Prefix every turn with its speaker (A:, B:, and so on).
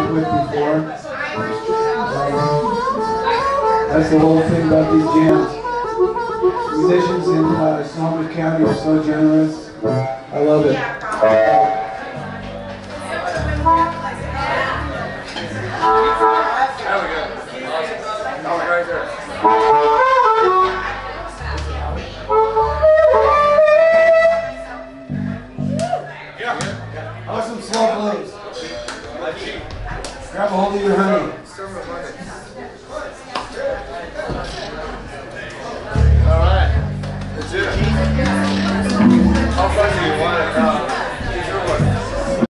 A: worked with before. That's the whole thing about these jams. Musicians in Snohomish County are so generous. I love it. There we go. Awesome. Right there.